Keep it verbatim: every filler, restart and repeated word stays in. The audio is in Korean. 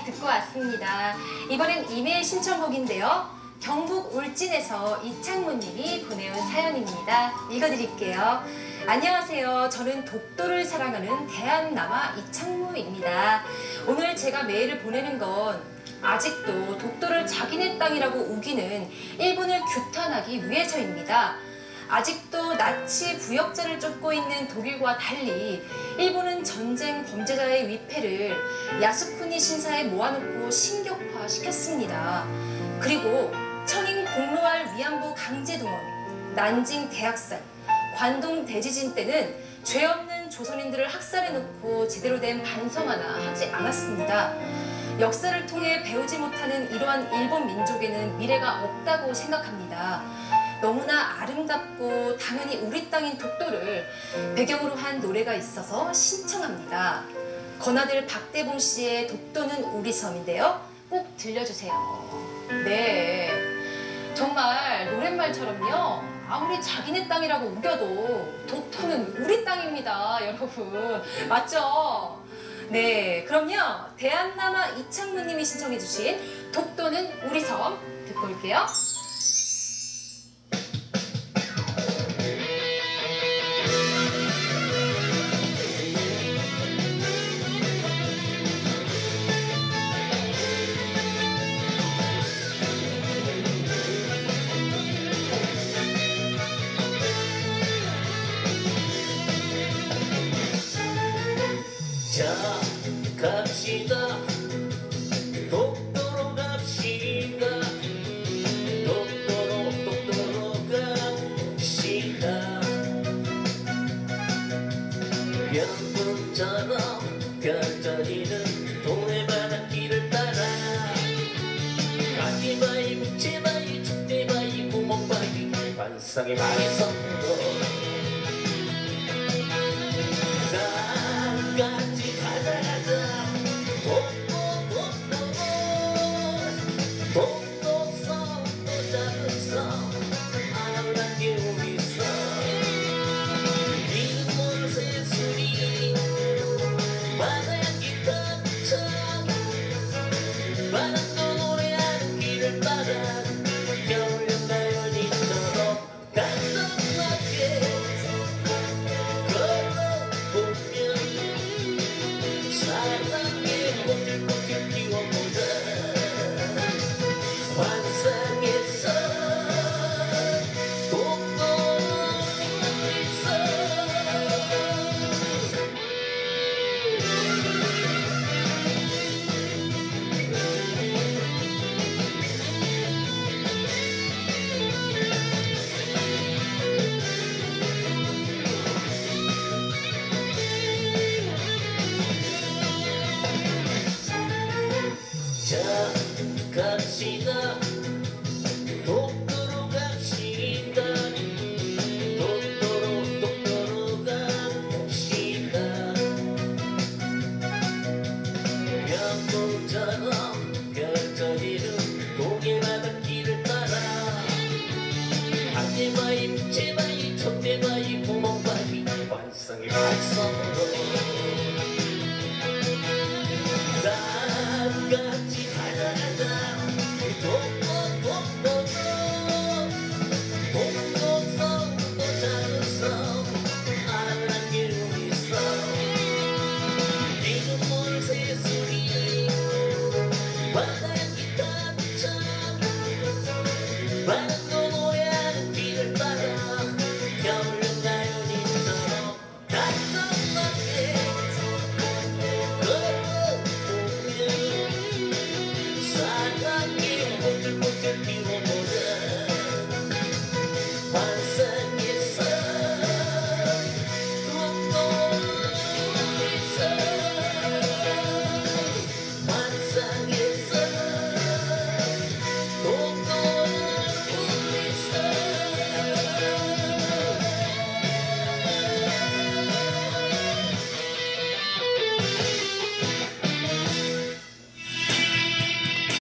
듣고 왔습니다. 이번엔 이메일 신청곡인데요. 경북 울진에서 이창무님이 보내온 사연입니다. 읽어드릴게요. 안녕하세요. 저는 독도를 사랑하는 대한남아 이창무입니다. 오늘 제가 메일을 보내는 건 아직도 독도를 자기네 땅이라고 우기는 일본을 규탄하기 위해서입니다. 아직도 나치 부역자를 쫓고 있는 독일과 달리 일본은 전쟁 범죄자의 위패를 야스쿠니 신사에 모아놓고 신격화시켰습니다. 그리고 청인 공로알 위안부 강제동원, 난징 대학살, 관동 대지진 때는 죄 없는 조선인들을 학살해놓고 제대로 된 반성 하나 하지 않았습니다. 역사를 통해 배우지 못하는 이러한 일본 민족에는 미래가 없다고 생각합니다. 너무나 아름답고 당연히 우리 땅인 독도를 배경으로 한 노래가 있어서 신청합니다. 건아들 박대봉 씨의 독도는 우리 섬인데요. 꼭 들려주세요. 네, 정말 노랫말처럼요. 아무리 자기네 땅이라고 우겨도 독도는 우리 땅입니다, 여러분. 맞죠? 네, 그럼요. 대한남아 이창무님이 신청해주신 독도는 우리 섬 듣고 올게요. 자, 갑시다. 독도로 갑시다. 독도로 독도로 갑시다. 명분처럼 펼쳐지는 동해바닷길을 따라 가기바위, 묵체바위, 축대바위, 구멍바위, 반상의 바위 선도 같이 가자 가자. 독도 독도 독도 섬도 작은 섬 아름답게 우리 섬 일본 새소리 바닷길 깜짝 바람도 노래하는 길을 따라 겨울연 가요리처럼 간단하게 걸어보면 사랑의 꽃을 꽃을 피워보자. 환상에서 독도는 있어. 자, 갑시다. 독도로 갑시다. 독도로 독도로 갑시다. 명분처럼